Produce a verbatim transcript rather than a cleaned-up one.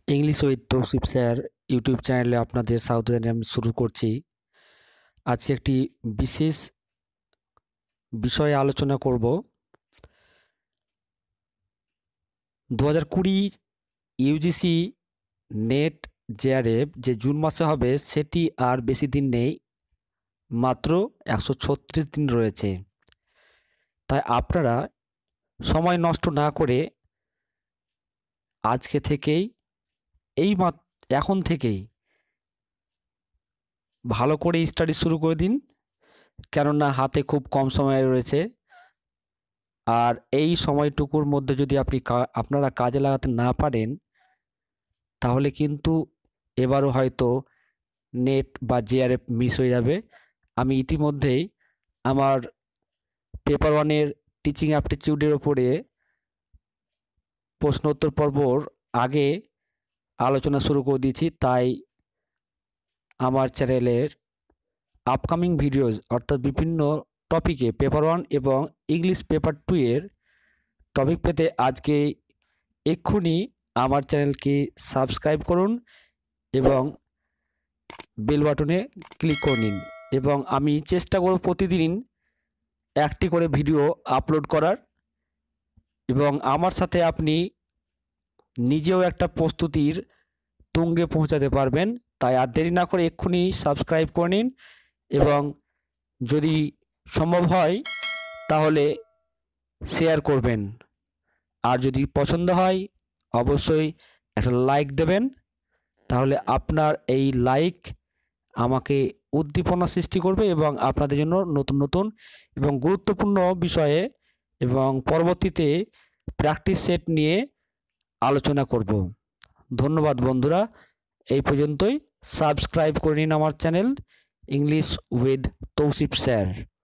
English with Tousif sir YouTube চ্যানেলে আপনাদের স্বাগত জানিয়ে আমি শুরু করছি। আজকে একটি বিশেষ বিষয়ে আলোচনা করব। দু হাজার কুড়ি ইউজিসি নেট জেআরএফ যে জুন মাসে হবে সেটি আর বেশি দিন নেই, মাত্র একশো ছত্রিশ দিন রয়েছে। তাই আপনারা সময় নষ্ট না করে আজকে থেকেই এই এখন থেকেই ভালো করে স্টাডি শুরু করে দিন, কেননা হাতে খুব কম সময় রয়েছে। আর এই সময়টুকুর মধ্যে যদি আপনি আপনারা কাজে লাগাতে না পারেন তাহলে কিন্তু এবারও হয়তো নেট বা জেআরএফ মিস হয়ে যাবে। আমি ইতিমধ্যেই আমার পেপার ওয়ানের টিচিং অ্যাপটিটিউডের ওপরে প্রশ্নোত্তর পর্বর আগে আলোচনা শুরু করে দিয়েছি। তাই আমার চ্যানেলের আপকামিং ভিডিওস অর্থাৎ বিভিন্ন টপিকে পেপার ওয়ান এবং ইংলিশ পেপার টু এর টপিক পেতে আজকে এক্ষুনি আমার চ্যানেলকে সাবস্ক্রাইব করুন এবং বেল বাটনে ক্লিক করে নিন। এবং আমি চেষ্টা করব প্রতিদিন একটি করে ভিডিও আপলোড করার, এবং আমার সাথে আপনি নিজেও একটা প্রস্তুতির তুঙ্গে পৌঁছাতে পারবেন। তাই আর দেরি না করে এক্ষুনি সাবস্ক্রাইব করে নিন এবং যদি সম্ভব হয় তাহলে শেয়ার করবেন। আর যদি পছন্দ হয় অবশ্যই একটা লাইক দেবেন। তাহলে আপনার এই লাইক আমাকে উদ্দীপনা সৃষ্টি করবে এবং আপনাদের জন্য নতুন নতুন এবং গুরুত্বপূর্ণ বিষয়ে এবং পরবর্তীতে প্র্যাকটিস সেট নিয়ে আলোচনা করব। ধন্যবাদ বন্ধুরা, এই পর্যন্তই। সাবস্ক্রাইব করে নিন আমার channel English with Tousif sir.